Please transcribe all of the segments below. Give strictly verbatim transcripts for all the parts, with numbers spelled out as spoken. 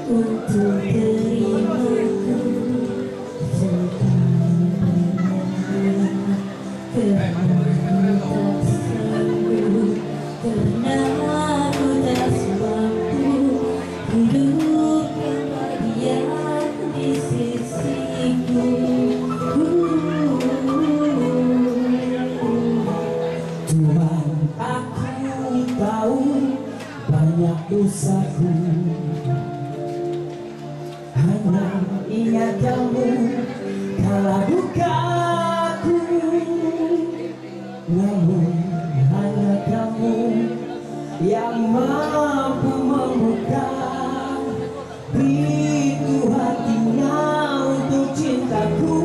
untuk terimaku karena aku tak sanggup, karena aku tak mampu hidup yang bahagia di sisiku. Tuhan, aku tahu banyak dosaku, hanya ingat kamu kala dukaku. Namun hanya kamu yang mampu membuka pintu hatinya untuk cintaku.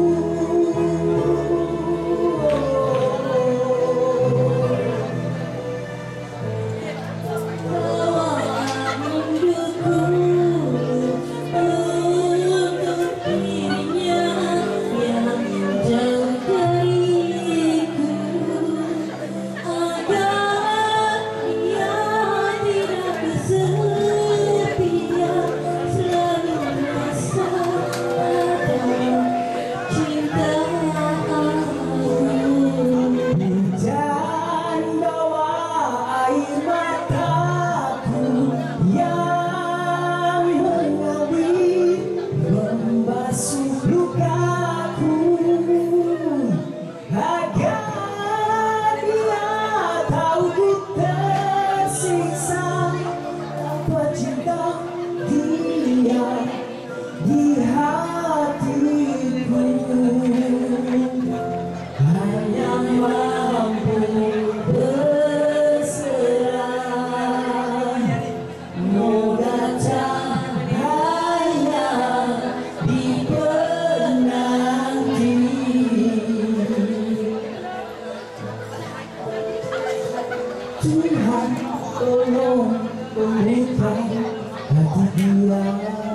Tuhan, tolong membuka hati dia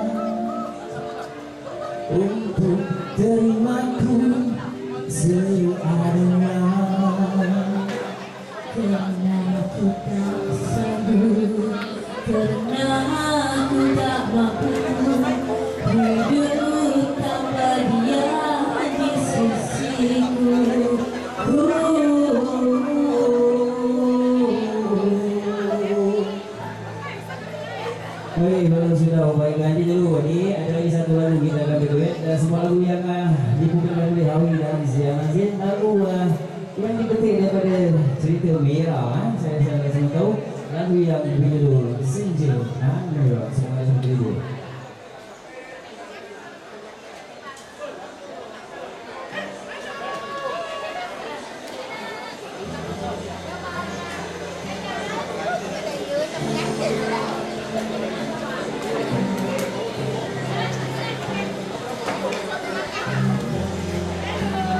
untuk terimaku seadanya. Karena aku tak sanggup, karena aku tak mampu hidup tanpa dia di sisiku. Oke, kalau sudah baik lagi dulu. Ini ada lagi satu lagu kita akan berduet. Dan semua lagu yang uh, diputarkan oleh Hawi dan Zia Mazin, lagu uh, yang dipetik daripada cerita Merah. Uh. Saya saya kasih tahu lagu yang berjudul Senja. Nah, semua langsung berjudul.